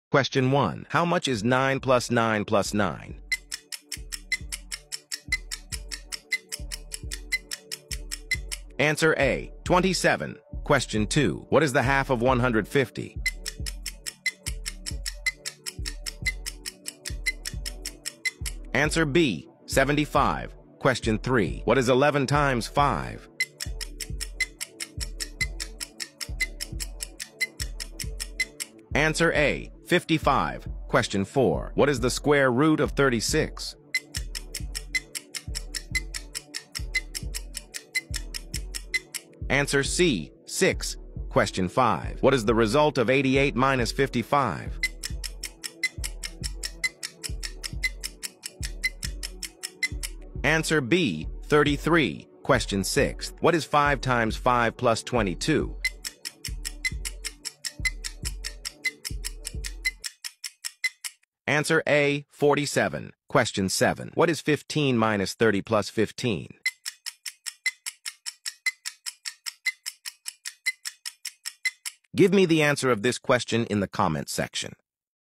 Question 1. How much is 9 plus 9 plus 9? Answer A. 27. Question 2. What is the half of 150? Answer B. 75. Question 3. What is 11 times 5? Answer A. 55. Question 4. What is the square root of 36? Answer C. 6. Question 5. What is the result of 88 minus 55? Answer B. 33. Question 6. What is 5 times 5 plus 22? Answer A. 47. Question 7. What is 15 minus 30 plus 15? Give me the answer of this question in the comment section.